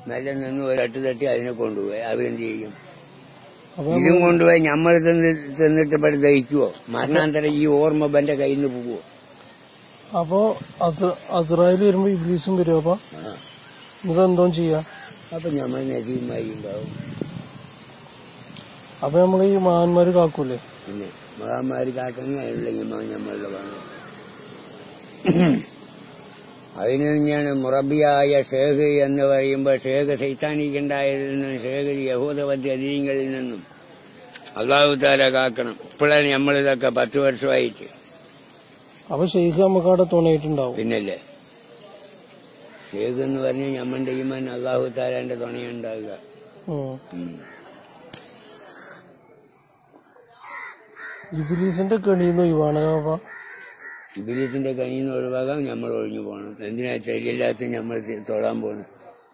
മെല്ലെ നിന്ന് ഒരു തട്ട് തട്ടി അതിനെ കൊണ്ടുപോയി. അവരെന്ത് ചെയ്യും? ഇതും കൊണ്ടുപോയി നമ്മൾ തിന്നിട്ട് ഇവിടെ ദഹിക്കുവോ? മരണാന്തരം ഈ ഓർമ്മ എന്റെ കയ്യിൽ നിന്ന് പോവോ? അപ്പൊ അസ്രായേൽ വരുമ്പോ ഇബ്ലീസും വരും. അപ്പൊ ഇതെന്തോ ചെയ്യാ? അപ്പൊ നമ്മൾ നസീമായി ഉണ്ടാവും. അപ്പൊ നമ്മൾ ഈ മഹാന്മാര് കാക്കൂലേ? പിന്നെ മഹാന്മാര് കാക്കണമെങ്കിൽ അതിനുള്ള ഇമാൻ നമ്മളുടെ വേണം. അതിന് തന്നെയാണ് മുറബിയായ ഷേഖ് എന്ന് പറയുമ്പോൾ ഷേഖ് സൈത്താനിക്കുണ്ടായതിൽ നിന്നും ഷേഖ് യഹൂദ പദ്ധതികളിൽ നിന്നും അള്ളാഹു താല കാക്കണം. ഇപ്പോഴാണ് നമ്മളിതൊക്കെ 10 വർഷമായിട്ട്. അപ്പൊ ഷെയ്ഖ് നമുക്ക് അവിടെ തുണയിട്ടുണ്ടാവും. പിന്നല്ലേ ഷേഖ് എന്ന് പറഞ്ഞാൽ നമ്മളുടെ ഈമാൻ അള്ളാഹു താലാന്റെ തുണയുണ്ടാവുക. ഇബ്ലീസിന്റെ കെണിന്ന് ഒഴിവാണോ? ഇബ്ലീസിന്റെ കനിന്ന് ഒഴിവാകാൻ നമ്മൾ ഒഴിഞ്ഞു പോകണം. എന്തിനാ ശരിയല്ലാത്ത നമ്മൾ തൊഴാൻ പോകണം?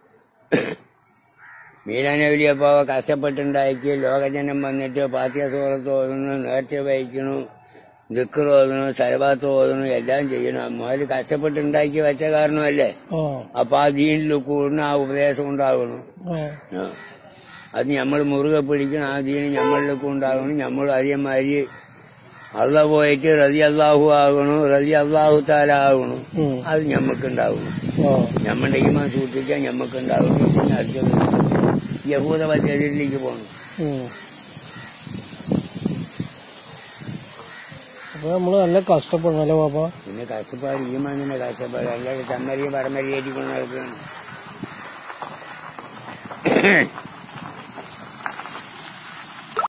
മീലാനവലിയപ്പാവ കഷ്ടപ്പെട്ടുണ്ടാക്കി ലോകജനം വന്നിട്ട് പാത്തിയ സൂറത്ത് ഓതുന്നു, നേർച്ച വഹിക്കണു, ദിക്ർ ഓതുന്നു, സലവാത്ത് ഓതുന്നു, എല്ലാം ചെയ്യണം. മുതൽ കഷ്ടപ്പെട്ടുണ്ടാക്കി വെച്ച കാരണമല്ലേ. അപ്പൊ ആ ദീനിൽ കൂടുന്ന ആ ഉപദേശം ഉണ്ടാകണം. അത് നമ്മൾ മുറുകെ പിടിക്കണം. ആ ദീന് നമ്മളിലേക്ക് ഉണ്ടാകണം. നമ്മൾ അതേമാതിരി അള്ള പോയിട്ട് റലി അള്ളാഹു ആകണു, റലി അള്ളാഹു താല ആകണു. അത് ഞമ്മക്കുണ്ടാവണം. ഞമ്മടെ ഈമാൻ സൂക്ഷിക്കാൻ ഞമ്മക്കുണ്ടാവണം. പിന്നെ അടുത്തത് യഹൂദ പദ്ധതിയിലേക്ക് പോകണം. അപ്പൊ നമ്മള് നല്ല കഷ്ടപ്പെടണല്ലോ പാപ്പ. പിന്നെ കഷ്ടപ്പാട് ഈമാനിന്റെ കഷ്ടപ്പാട് അല്ലാതെ ചമ്മരിയെ പരമരിയേറ്റിക്കൊണ്ട് നടക്കുകയാണ്.